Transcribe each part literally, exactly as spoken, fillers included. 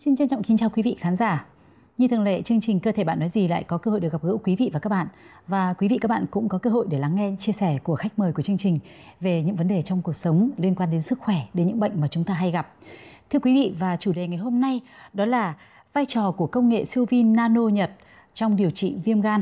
Xin trân trọng kính chào quý vị khán giả. Như thường lệ, chương trình Cơ thể bạn nói gì lại có cơ hội được gặp gỡ quý vị và các bạn. Và quý vị các bạn cũng có cơ hội để lắng nghe chia sẻ của khách mời của chương trình về những vấn đề trong cuộc sống liên quan đến sức khỏe, đến những bệnh mà chúng ta hay gặp. Thưa quý vị, và chủ đề ngày hôm nay đó là vai trò của công nghệ siêu vi nano Nhật trong điều trị viêm gan.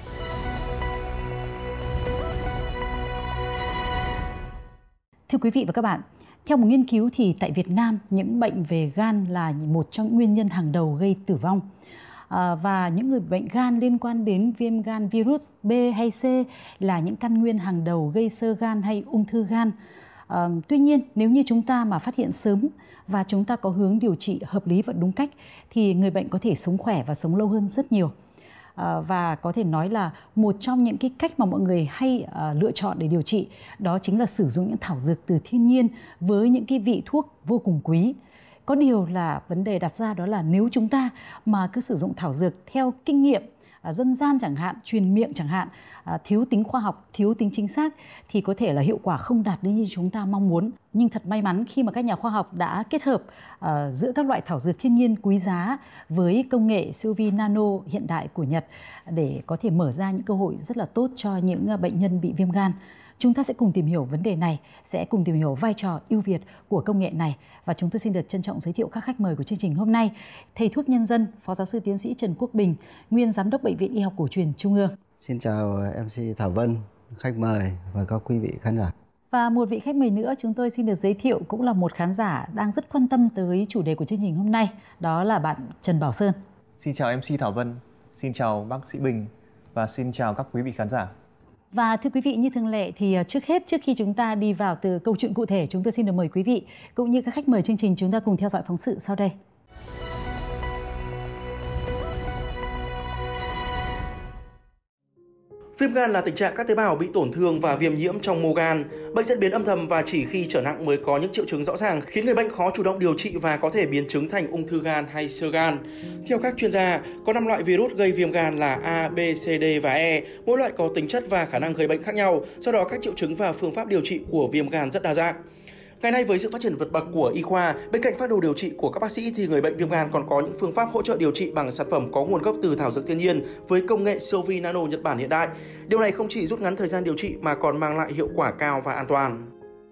Thưa quý vị và các bạn, theo một nghiên cứu thì tại Việt Nam, những bệnh về gan là một trong những nguyên nhân hàng đầu gây tử vong. À, và những người bệnh gan liên quan đến viêm gan virus B hay C là những căn nguyên hàng đầu gây xơ gan hay ung thư gan. À, tuy nhiên, nếu như chúng ta mà phát hiện sớm và chúng ta có hướng điều trị hợp lý và đúng cách thì người bệnh có thể sống khỏe và sống lâu hơn rất nhiều. À, và có thể nói là một trong những cái cách mà mọi người hay uh, lựa chọn để điều trị đó chính là sử dụng những thảo dược từ thiên nhiên với những cái vị thuốc vô cùng quý. Có điều là vấn đề đặt ra đó là nếu chúng ta mà cứ sử dụng thảo dược theo kinh nghiệm à, dân gian chẳng hạn, truyền miệng chẳng hạn, à, thiếu tính khoa học, thiếu tính chính xác thì có thể là hiệu quả không đạt đến như chúng ta mong muốn. Nhưng thật may mắn khi mà các nhà khoa học đã kết hợp à, giữa các loại thảo dược thiên nhiên quý giá với công nghệ siêu vi nano hiện đại của Nhật để có thể mở ra những cơ hội rất là tốt cho những bệnh nhân bị viêm gan. Chúng ta sẽ cùng tìm hiểu vấn đề này, sẽ cùng tìm hiểu vai trò ưu việt của công nghệ này. Và chúng tôi xin được trân trọng giới thiệu các khách mời của chương trình hôm nay. Thầy thuốc nhân dân, Phó giáo sư tiến sĩ Trần Quốc Bình, nguyên Giám đốc Bệnh viện Y học cổ truyền Trung ương. Xin chào em xê Thảo Vân, khách mời và các quý vị khán giả. Và một vị khách mời nữa chúng tôi xin được giới thiệu cũng là một khán giả đang rất quan tâm tới chủ đề của chương trình hôm nay. Đó là bạn Trần Bảo Sơn. Xin chào em xê Thảo Vân, xin chào bác sĩ Bình và xin chào các quý vị khán giả. Và thưa quý vị, như thường lệ thì trước hết, trước khi chúng ta đi vào từ câu chuyện cụ thể, chúng tôi xin được mời quý vị cũng như các khách mời chương trình chúng ta cùng theo dõi phóng sự sau đây. Viêm gan là tình trạng các tế bào bị tổn thương và viêm nhiễm trong mô gan. Bệnh diễn biến âm thầm và chỉ khi trở nặng mới có những triệu chứng rõ ràng, khiến người bệnh khó chủ động điều trị và có thể biến chứng thành ung thư gan hay xơ gan. Theo các chuyên gia, có năm loại virus gây viêm gan là A, B, C, D và E. Mỗi loại có tính chất và khả năng gây bệnh khác nhau, do đó các triệu chứng và phương pháp điều trị của viêm gan rất đa dạng. Ngày nay với sự phát triển vượt bậc của y khoa, bên cạnh phác đồ điều trị của các bác sĩ thì người bệnh viêm gan còn có những phương pháp hỗ trợ điều trị bằng sản phẩm có nguồn gốc từ thảo dược thiên nhiên với công nghệ siêu vi nano Nhật Bản hiện đại. Điều này không chỉ rút ngắn thời gian điều trị mà còn mang lại hiệu quả cao và an toàn.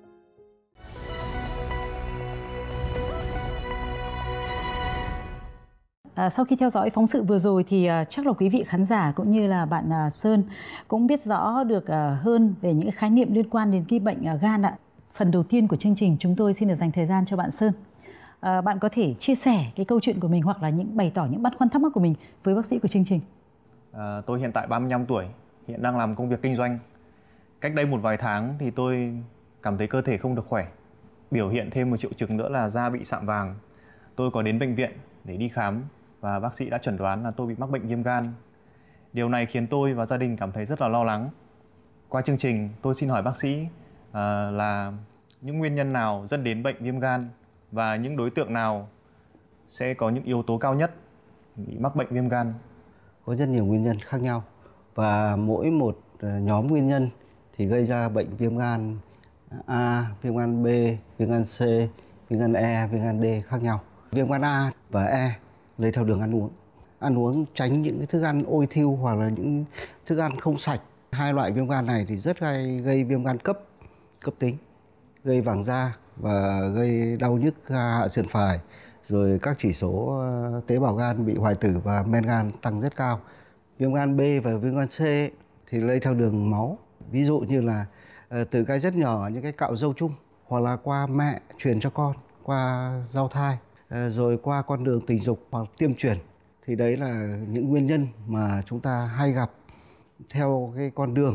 À, sau khi theo dõi phóng sự vừa rồi thì uh, chắc là quý vị khán giả cũng như là bạn uh, Sơn cũng biết rõ được uh, hơn về những khái niệm liên quan đến cái bệnh uh, gan ạ. Phần đầu tiên của chương trình chúng tôi xin được dành thời gian cho bạn Sơn. À, bạn có thể chia sẻ cái câu chuyện của mình hoặc là những bày tỏ những băn khoăn thắc mắc của mình với bác sĩ của chương trình. À, tôi hiện tại ba mươi lăm tuổi, hiện đang làm công việc kinh doanh. Cách đây một vài tháng thì tôi cảm thấy cơ thể không được khỏe. Biểu hiện thêm một triệu chứng nữa là da bị sạm vàng. Tôi có đến bệnh viện để đi khám và bác sĩ đã chẩn đoán là tôi bị mắc bệnh viêm gan. Điều này khiến tôi và gia đình cảm thấy rất là lo lắng. Qua chương trình tôi xin hỏi bác sĩ à, là những nguyên nhân nào dẫn đến bệnh viêm gan và những đối tượng nào sẽ có những yếu tố cao nhất bị mắc bệnh viêm gan? Có rất nhiều nguyên nhân khác nhau và mỗi một nhóm nguyên nhân thì gây ra bệnh viêm gan A, viêm gan B, viêm gan C, viêm gan E, viêm gan D khác nhau. Viêm gan A và E lây theo đường ăn uống. Ăn uống tránh những cái thức ăn ôi thiu hoặc là những thức ăn không sạch. Hai loại viêm gan này thì rất hay gây viêm gan cấp, cấp tính, gây vàng da và gây đau nhức hạ sườn phải, rồi các chỉ số tế bào gan bị hoại tử và men gan tăng rất cao. Viêm gan B và viêm gan C thì lây theo đường máu, ví dụ như là từ cái rất nhỏ, những cái cạo râu chung, hoặc là qua mẹ truyền cho con, qua giao thai, rồi qua con đường tình dục hoặc tiêm truyền. Thì đấy là những nguyên nhân mà chúng ta hay gặp theo cái con đường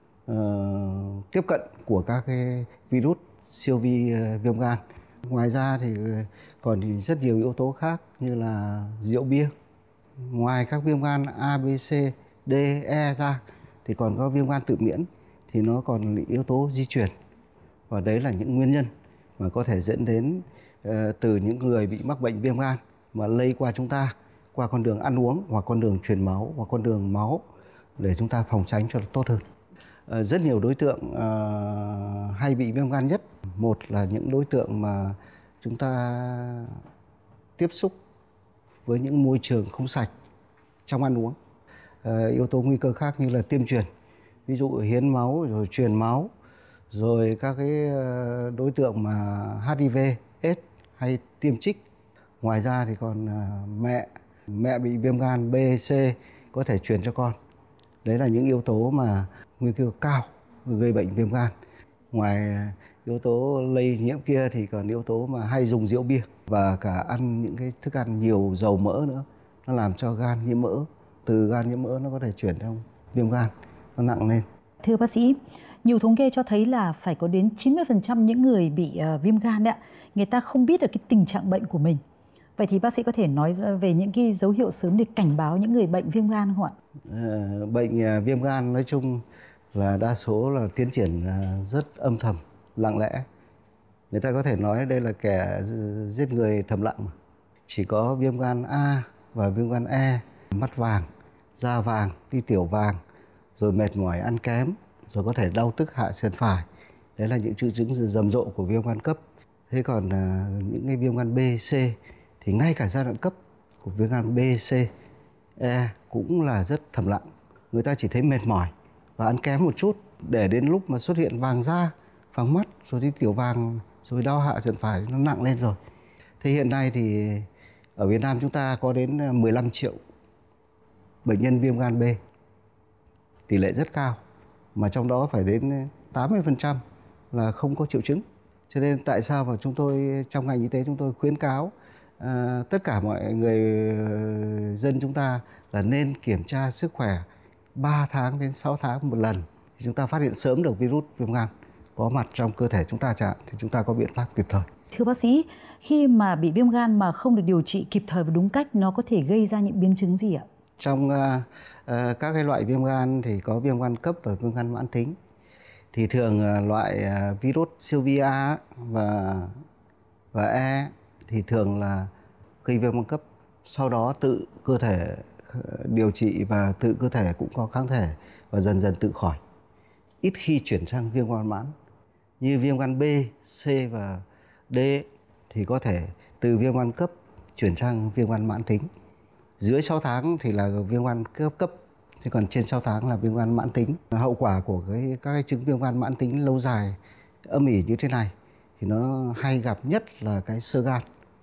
uh, tiếp cận của các cái virus siêu vi uh, viêm gan. Ngoài ra thì còn thì rất nhiều yếu tố khác như là rượu bia. Ngoài các viêm gan A, B, C, D, E ra thì còn có viêm gan tự miễn, thì nó còn yếu tố di truyền. Và đấy là những nguyên nhân mà có thể dẫn đến uh, từ những người bị mắc bệnh viêm gan mà lây qua chúng ta qua con đường ăn uống hoặc con đường truyền máu hoặc con đường máu để chúng ta phòng tránh cho nó tốt hơn. À, rất nhiều đối tượng à, hay bị viêm gan nhất. Một là những đối tượng mà chúng ta tiếp xúc với những môi trường không sạch trong ăn uống. À, yếu tố nguy cơ khác như là tiêm truyền, ví dụ hiến máu rồi truyền máu, rồi các cái đối tượng mà hát i vê, AIDS hay tiêm trích. Ngoài ra thì còn mẹ mẹ bị viêm gan B, C có thể truyền cho con. Đấy là những yếu tố mà nguy cơ cao gây bệnh viêm gan. Ngoài yếu tố lây nhiễm kia thì còn yếu tố mà hay dùng rượu bia và cả ăn những cái thức ăn nhiều dầu mỡ nữa, nó làm cho gan nhiễm mỡ. Từ gan nhiễm mỡ nó có thể chuyển sang viêm gan, nó nặng lên. Thưa bác sĩ, nhiều thống kê cho thấy là phải có đến chín mươi phần trăm những người bị uh, viêm gan đấy, người ta không biết được cái tình trạng bệnh của mình. Vậy thì bác sĩ có thể nói về những cái dấu hiệu sớm để cảnh báo những người bệnh viêm gan không ạ? À, bệnh viêm gan nói chung là đa số là tiến triển rất âm thầm, lặng lẽ. Người ta có thể nói đây là kẻ giết người thầm lặng. Chỉ có viêm gan A và viêm gan E, mắt vàng, da vàng, đi tiểu vàng, rồi mệt mỏi, ăn kém, rồi có thể đau tức hạ sườn phải. Đấy là những triệu chứng rầm rộ của viêm gan cấp. Thế còn à, những cái viêm gan B, C thì ngay cả giai đoạn cấp của viêm gan B, C, E cũng là rất thầm lặng. Người ta chỉ thấy mệt mỏi và ăn kém một chút, để đến lúc mà xuất hiện vàng da, vàng mắt, rồi đi tiểu vàng, rồi đau hạ sườn phải, nó nặng lên rồi. Thế hiện nay thì ở Việt Nam chúng ta có đến mười lăm triệu bệnh nhân viêm gan B, tỷ lệ rất cao, mà trong đó phải đến tám mươi phần trăm là không có triệu chứng. Cho nên tại sao mà chúng tôi trong ngành y tế chúng tôi khuyến cáo à, tất cả mọi người dân chúng ta là nên kiểm tra sức khỏe ba tháng đến sáu tháng một lần, thì chúng ta phát hiện sớm được virus viêm gan có mặt trong cơ thể chúng ta chẳng hạn, thì chúng ta có biện pháp kịp thời. Thưa bác sĩ, khi mà bị viêm gan mà không được điều trị kịp thời và đúng cách, nó có thể gây ra những biến chứng gì ạ? Trong uh, uh, các cái loại viêm gan thì có viêm gan cấp và viêm gan mãn tính. Thì thường uh, loại uh, virus siêu vi A và và E thì thường là gây viêm gan cấp, sau đó tự cơ thể điều trị và tự cơ thể cũng có kháng thể và dần dần tự khỏi. Ít khi chuyển sang viêm gan mãn. Như viêm gan B, C và D thì có thể từ viêm gan cấp chuyển sang viêm gan mãn tính. Dưới sáu tháng thì là viêm gan cấp cấp, thế còn trên sáu tháng là viêm gan mãn tính. Hậu quả của cái, các cái chứng viêm gan mãn tính lâu dài âm ỉ như thế này thì nó hay gặp nhất là cái xơ gan,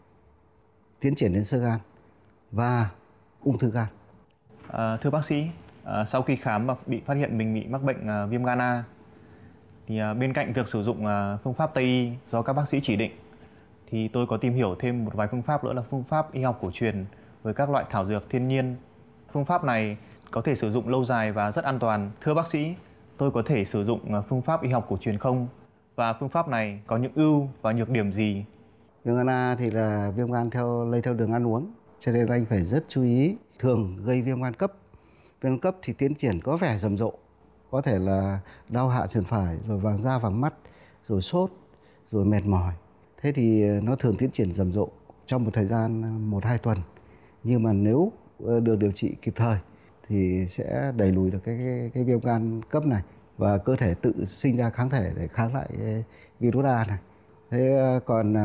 tiến triển đến xơ gan và ung thư gan. À, thưa bác sĩ, à, sau khi khám và bị phát hiện mình bị mắc bệnh à, viêm gan A, thì à, bên cạnh việc sử dụng à, phương pháp Tây y do các bác sĩ chỉ định, thì tôi có tìm hiểu thêm một vài phương pháp nữa là phương pháp y học cổ truyền với các loại thảo dược thiên nhiên. Phương pháp này có thể sử dụng lâu dài và rất an toàn. Thưa bác sĩ, tôi có thể sử dụng phương pháp y học cổ truyền không? Và phương pháp này có những ưu và nhược điểm gì? Viêm gan A thì là viêm gan theo lây theo đường ăn uống, cho nên anh phải rất chú ý. Thường gây viêm gan cấp. Viêm gan cấp thì tiến triển có vẻ rầm rộ, có thể là đau hạ sườn phải, rồi vàng da vàng mắt, rồi sốt, rồi mệt mỏi. Thế thì nó thường tiến triển rầm rộ trong một thời gian một hai tuần. Nhưng mà nếu được điều trị kịp thời thì sẽ đẩy lùi được cái, cái, cái viêm gan cấp này, và cơ thể tự sinh ra kháng thể để kháng lại virus A này. Thế còn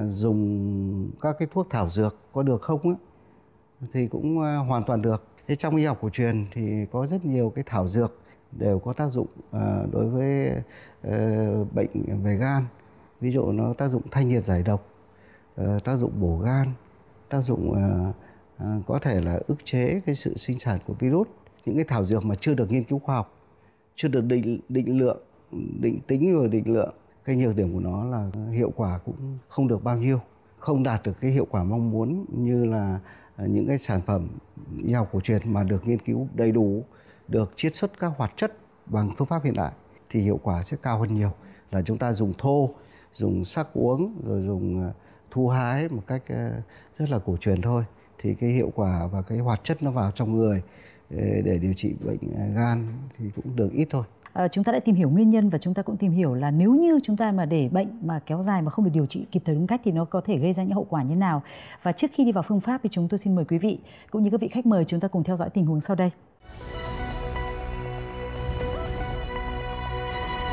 dùng các cái thuốc thảo dược có được không á? Thì cũng hoàn toàn được. Thế trong y học cổ truyền thì có rất nhiều cái thảo dược đều có tác dụng đối với bệnh về gan. Ví dụ nó tác dụng thanh nhiệt giải độc, tác dụng bổ gan, tác dụng có thể là ức chế cái sự sinh sản của virus. Những cái thảo dược mà chưa được nghiên cứu khoa học, chưa được định, định lượng, định tính và định lượng. Cái nhược điểm của nó là hiệu quả cũng không được bao nhiêu, không đạt được cái hiệu quả mong muốn như là những cái sản phẩm y học cổ truyền mà được nghiên cứu đầy đủ, được chiết xuất các hoạt chất bằng phương pháp hiện đại thì hiệu quả sẽ cao hơn nhiều là chúng ta dùng thô, dùng sắc uống, rồi dùng thu hái một cách rất là cổ truyền thôi. Thì cái hiệu quả và cái hoạt chất nó vào trong người để điều trị bệnh gan thì cũng được ít thôi. À, chúng ta đã tìm hiểu nguyên nhân và chúng ta cũng tìm hiểu là nếu như chúng ta mà để bệnh mà kéo dài mà không được điều trị kịp thời đúng cách thì nó có thể gây ra những hậu quả như thế nào. Và trước khi đi vào phương pháp thì chúng tôi xin mời quý vị cũng như các vị khách mời chúng ta cùng theo dõi tình huống sau đây.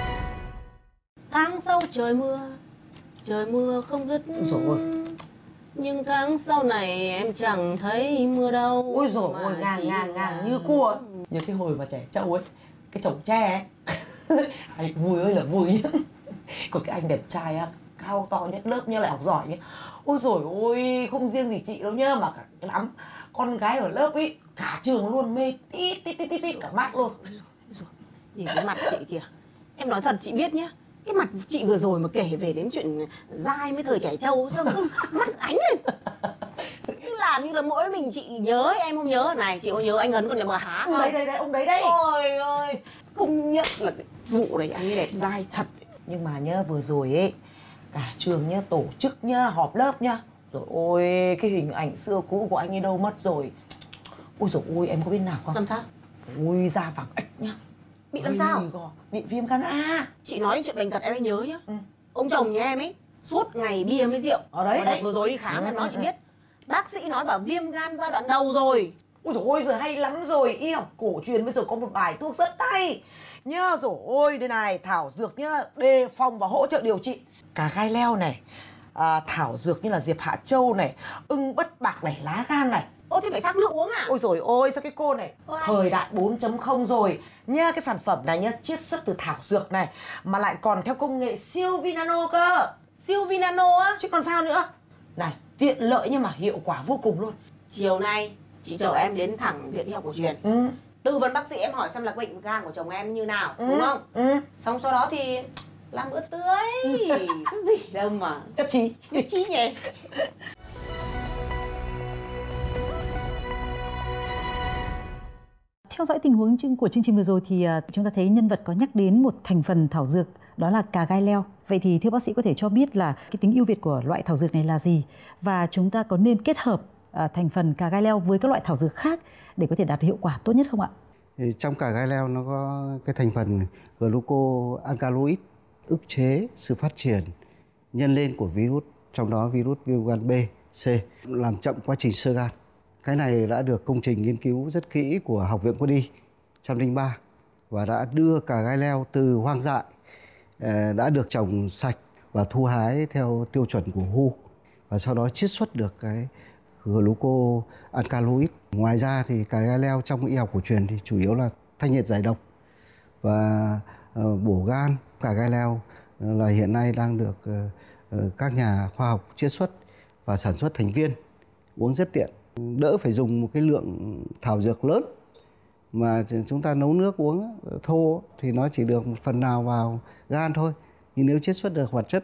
Tháng sau trời mưa, trời mưa không dứt. Rồi. Nhưng tháng sau này em chẳng thấy mưa đâu. Ôi dồi ôi, ngang ngang ngang như cua. Như cái hồi mà trẻ trâu ấy, cái chồng tre ấy. Anh vui ơi là vui. Còn cái anh đẹp trai á, cao to nhất lớp nhá, lại học giỏi nhá. Ôi dồi ôi, không riêng gì chị đâu nhá, mà cả lắm con gái ở lớp ý, cả trường luôn mê tít tít tít tít cả mắt luôn. Nhìn cái mặt chị kìa. Em nói thật chị biết nhá. Cái mặt chị vừa rồi mà kể về đến chuyện dai với thời trẻ trâu sao không mắt ánh lên. Cứ làm như là mỗi mình chị nhớ em không nhớ. Này chị có nhớ anh Ấn còn nhà bà Há không? Đấy đấy đấy, ông đấy đấy. Ôi ơi, công nhận là cái vụ đấy anh ấy đẹp dai thật. Nhưng mà nhá, vừa rồi ấy, cả trường nhá, tổ chức nhá, họp lớp nhá. Rồi ôi, cái hình ảnh xưa cũ của anh ấy đâu mất rồi. Ôi dồi ôi, em có biết nào không? Làm sao? Ôi, da vàng ếch nhá. Bị làm sao? Gò, bị viêm gan A. Chị nói chuyện bệnh tật em mới nhớ nhá. Ừ. Ông chồng nhà em ấy suốt ngày bia với rượu. Ở đấy, Mà đấy. vừa rồi đi khám Ừ, em nói ừ, chị ừ. biết. Bác sĩ nói bảo viêm gan giai đoạn đầu rồi. Ôi dồi ôi, giờ hay lắm rồi. Y học cổ truyền bây giờ có một bài thuốc rất hay nhá. Rồi ôi, đây này, thảo dược nhá, đề phòng và hỗ trợ điều trị cà gai leo này, à, thảo dược như là diệp hạ châu này, ưng bất bạc này, lá gan này. Ô thì phải sắc nước uống à? Ôi dồi ôi, sao cái cô này Ôi. thời đại bốn chấm không rồi nha. Cái sản phẩm này nhá, chiết xuất từ thảo dược này, mà lại còn theo công nghệ siêu vi nano cơ. Siêu vi nano á? Chứ còn sao nữa. Này, tiện lợi nhưng mà hiệu quả vô cùng luôn. Chiều nay chị chở em đến thẳng viện y học cổ truyền. Ừ. Tư vấn bác sĩ em hỏi xem là bệnh gan của chồng em như nào, Ừ. đúng không? Ừ. Xong sau đó thì làm bữa tươi. Cái gì đâu mà Chất trí. nhất trí nhỉ. Theo dõi tình huống của chương trình vừa rồi thì chúng ta thấy nhân vật có nhắc đến một thành phần thảo dược, đó là cà gai leo. Vậy thì thưa bác sĩ có thể cho biết là cái tính ưu việt của loại thảo dược này là gì, và chúng ta có nên kết hợp thành phần cà gai leo với các loại thảo dược khác để có thể đạt hiệu quả tốt nhất không ạ? Thì trong cà gai leo nó có cái thành phần glucoalkaloid ức chế sự phát triển nhân lên của virus, trong đó virus viêm gan B, C, làm chậm quá trình xơ gan. Cái này đã được công trình nghiên cứu rất kỹ của Học viện Quân y một trăm lẻ ba và đã đưa cà gai leo từ hoang dại, đã được trồng sạch và thu hái theo tiêu chuẩn của vê kép hát o, và sau đó chiết xuất được cái glucoalkaloid. Ngoài ra thì cà gai leo trong y học cổ truyền thì chủ yếu là thanh nhiệt giải độc và bổ gan. Cà gai leo là hiện nay đang được các nhà khoa học chiết xuất và sản xuất thành viên, uống rất tiện, đỡ phải dùng một cái lượng thảo dược lớn mà chúng ta nấu nước uống thô thì nó chỉ được một phần nào vào gan thôi. Nhưng nếu chiết xuất được hoạt chất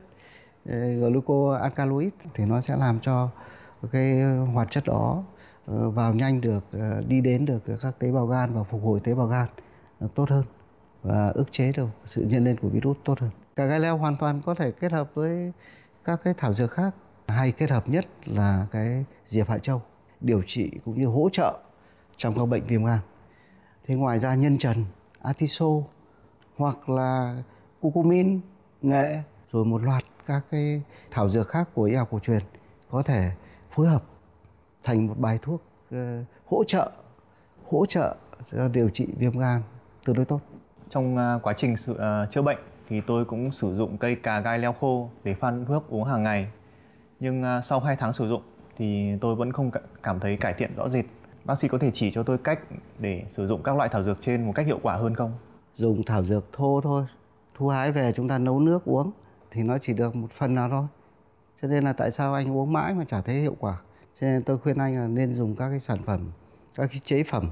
glucoalkaloid thì nó sẽ làm cho cái hoạt chất đó vào nhanh được, đi đến được các tế bào gan và phục hồi tế bào gan tốt hơn và ức chế được sự nhân lên của virus tốt hơn. Cà gai leo hoàn toàn có thể kết hợp với các cái thảo dược khác. Hay kết hợp nhất là cái diệp hạ châu, điều trị cũng như hỗ trợ trong các bệnh viêm gan. Thế ngoài ra nhân trần, atiso hoặc là curcumin, nghệ, rồi một loạt các cái thảo dược khác của y học cổ truyền có thể phối hợp thành một bài thuốc uh, hỗ trợ hỗ trợ cho điều trị viêm gan tương đối tốt. Trong uh, quá trình sự, uh, chữa bệnh thì tôi cũng sử dụng cây cà gai leo khô để phan thuốc uống hàng ngày. Nhưng uh, sau hai tháng sử dụng thì tôi vẫn không cảm thấy cải thiện rõ rệt. Bác sĩ có thể chỉ cho tôi cách để sử dụng các loại thảo dược trên một cách hiệu quả hơn không? Dùng thảo dược thô thôi, thu hái về chúng ta nấu nước uống thì nó chỉ được một phần nào thôi. Cho nên là tại sao anh uống mãi mà chả thấy hiệu quả. Cho nên tôi khuyên anh là nên dùng các cái sản phẩm, các cái chế phẩm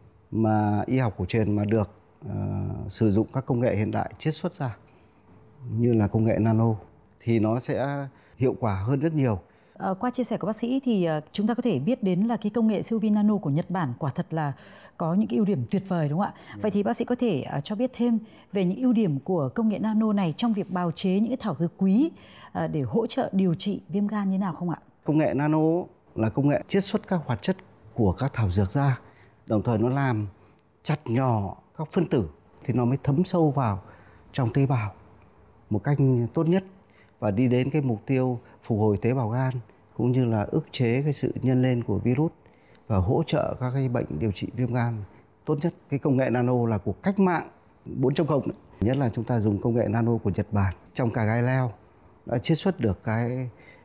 mà y học cổ truyền mà được uh, sử dụng các công nghệ hiện đại chiết xuất ra, như là công nghệ nano, thì nó sẽ hiệu quả hơn rất nhiều. À, qua chia sẻ của bác sĩ thì uh, chúng ta có thể biết đến là cái công nghệ siêu vi nano của Nhật Bản quả thật là có những cái ưu điểm tuyệt vời, đúng không ạ? Ừ. Vậy thì bác sĩ có thể uh, cho biết thêm về những ưu điểm của công nghệ nano này trong việc bào chế những cái thảo dược quý uh, để hỗ trợ điều trị viêm gan như nào không ạ? Công nghệ nano là công nghệ chiết xuất các hoạt chất của các thảo dược ra, đồng thời nó làm chặt nhỏ các phân tử thì nó mới thấm sâu vào trong tế bào một cách tốt nhất và đi đến cái mục tiêu phục hồi tế bào gan cũng như là ức chế cái sự nhân lên của virus và hỗ trợ các cái bệnh điều trị viêm gan tốt nhất. Cái công nghệ nano là cuộc cách mạng bốn chấm không, nhất là chúng ta dùng công nghệ nano của Nhật Bản. Trong cà gai leo đã chiết xuất được cái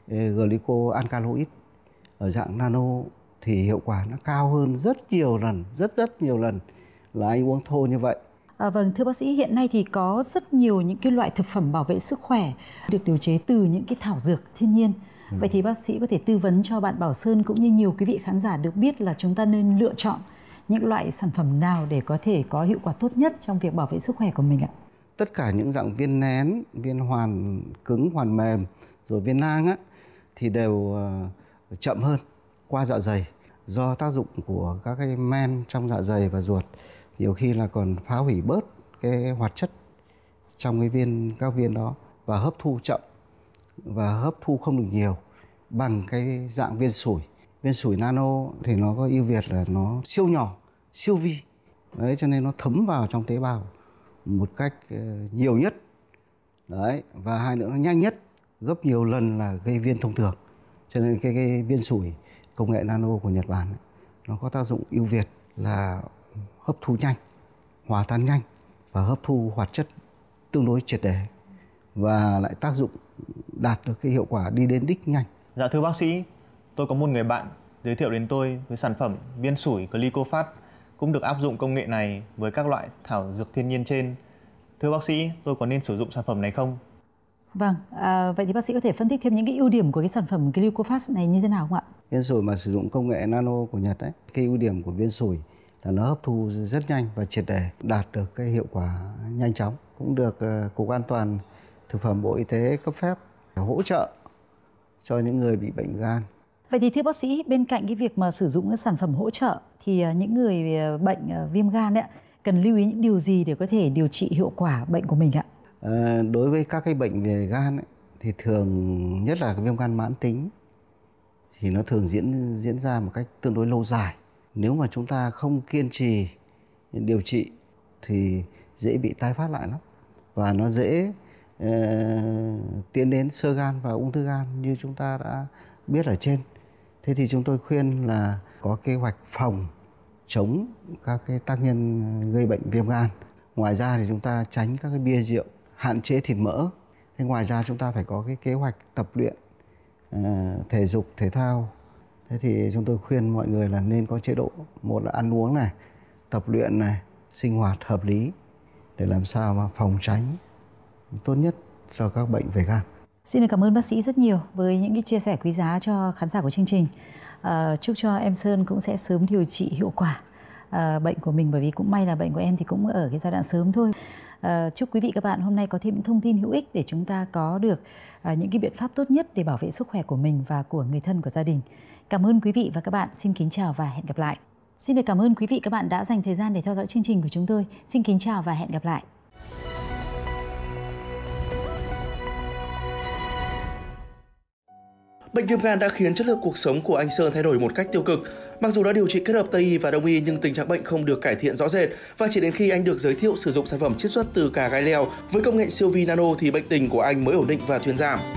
glycoalkaloid ở dạng nano thì hiệu quả nó cao hơn rất nhiều lần, rất rất nhiều lần là anh uống thô như vậy. À, vâng, thưa bác sĩ, hiện nay thì có rất nhiều những cái loại thực phẩm bảo vệ sức khỏe được điều chế từ những cái thảo dược thiên nhiên. Ừ. Vậy thì bác sĩ có thể tư vấn cho bạn Bảo Sơn cũng như nhiều quý vị khán giả được biết là chúng ta nên lựa chọn những loại sản phẩm nào để có thể có hiệu quả tốt nhất trong việc bảo vệ sức khỏe của mình ạ? Tất cả những dạng viên nén, viên hoàn cứng, hoàn mềm, rồi viên nang á, thì đều chậm hơn qua dạ dày do tác dụng của các cái men trong dạ dày và ruột, nhiều khi là còn phá hủy bớt cái hoạt chất trong cái viên các viên đó và hấp thu chậm và hấp thu không được nhiều bằng cái dạng viên sủi. Viên sủi nano thì nó có ưu việt là nó siêu nhỏ, siêu vi. Đấy, cho nên nó thấm vào trong tế bào một cách nhiều nhất. Đấy, và hai nữa nó nhanh nhất, gấp nhiều lần là gây viên thông thường. Cho nên cái, cái viên sủi công nghệ nano của Nhật Bản ấy, nó có tác dụng ưu việt là hấp thu nhanh, hòa tan nhanh và hấp thu hoạt chất tương đối triệt để và lại tác dụng đạt được cái hiệu quả đi đến đích nhanh. Dạ thưa bác sĩ, tôi có một người bạn giới thiệu đến tôi với sản phẩm viên sủi Glycofast cũng được áp dụng công nghệ này với các loại thảo dược thiên nhiên trên. Thưa bác sĩ, tôi có nên sử dụng sản phẩm này không? Vâng, à, vậy thì bác sĩ có thể phân tích thêm những cái ưu điểm của cái sản phẩm Glycofast này như thế nào không ạ? Viên sủi mà sử dụng công nghệ nano của Nhật ấy, cái ưu điểm của viên sủi là nó hấp thu rất nhanh và triệt để, đạt được cái hiệu quả nhanh chóng, cũng được uh, Cục An toàn Thực phẩm Bộ Y tế cấp phép hỗ trợ cho những người bị bệnh gan. Vậy thì thưa bác sĩ, bên cạnh cái việc mà sử dụng các sản phẩm hỗ trợ thì những người bệnh viêm gan ấy, cần lưu ý những điều gì để có thể điều trị hiệu quả bệnh của mình ạ? À, đối với các cái bệnh về gan ấy, thì thường nhất là cái viêm gan mãn tính thì nó thường diễn diễn ra một cách tương đối lâu dài. Nếu mà chúng ta không kiên trì điều trị thì dễ bị tái phát lại lắm và nó dễ uh, tiến đến xơ gan và ung thư gan như chúng ta đã biết ở trên. Thế thì chúng tôi khuyên là có kế hoạch phòng chống các cái tác nhân gây bệnh viêm gan. Ngoài ra thì chúng ta tránh các cái bia rượu, hạn chế thịt mỡ. Thế ngoài ra chúng ta phải có cái kế hoạch tập luyện uh, thể dục, thể thao. Thế thì chúng tôi khuyên mọi người là nên có chế độ, một là ăn uống này, tập luyện này, sinh hoạt hợp lý để làm sao mà phòng tránh tốt nhất cho các bệnh về gan. Xin cảm ơn bác sĩ rất nhiều với những cái chia sẻ quý giá cho khán giả của chương trình. À, chúc cho em Sơn cũng sẽ sớm điều trị hiệu quả à, bệnh của mình, bởi vì cũng may là bệnh của em thì cũng ở cái giai đoạn sớm thôi. À, chúc quý vị các bạn hôm nay có thêm những thông tin hữu ích để chúng ta có được à, những cái biện pháp tốt nhất để bảo vệ sức khỏe của mình và của người thân của gia đình. Cảm ơn quý vị và các bạn. Xin kính chào và hẹn gặp lại. Xin được cảm ơn quý vị các bạn đã dành thời gian để theo dõi chương trình của chúng tôi. Xin kính chào và hẹn gặp lại. Bệnh viêm gan đã khiến chất lượng cuộc sống của anh Sơn thay đổi một cách tiêu cực. Mặc dù đã điều trị kết hợp Tây y và Đông y nhưng tình trạng bệnh không được cải thiện rõ rệt, và chỉ đến khi anh được giới thiệu sử dụng sản phẩm chiết xuất từ cà gai leo với công nghệ siêu vi nano thì bệnh tình của anh mới ổn định và thuyên giảm.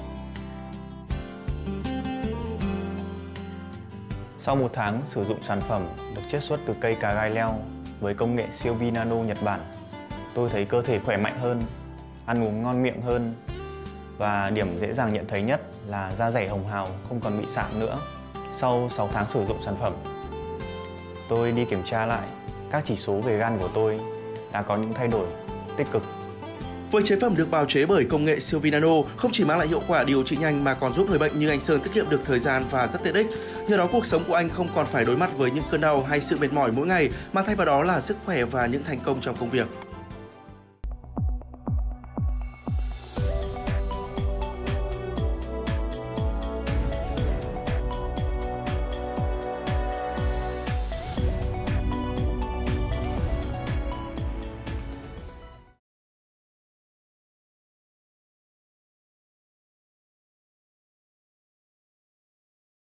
Sau một tháng sử dụng sản phẩm được chiết xuất từ cây cà gai leo với công nghệ siêu vi nano Nhật Bản, tôi thấy cơ thể khỏe mạnh hơn, ăn uống ngon miệng hơn, và điểm dễ dàng nhận thấy nhất là da dẻ hồng hào, không còn bị sạm nữa. Sau sáu tháng sử dụng sản phẩm, tôi đi kiểm tra lại các chỉ số về gan của tôi đã có những thay đổi tích cực. Với chế phẩm được bào chế bởi công nghệ siêu vi nano không chỉ mang lại hiệu quả điều trị nhanh mà còn giúp người bệnh như anh Sơn tiết kiệm được thời gian và rất tiện ích. Nhờ đó cuộc sống của anh không còn phải đối mặt với những cơn đau hay sự mệt mỏi mỗi ngày, mà thay vào đó là sức khỏe và những thành công trong công việc.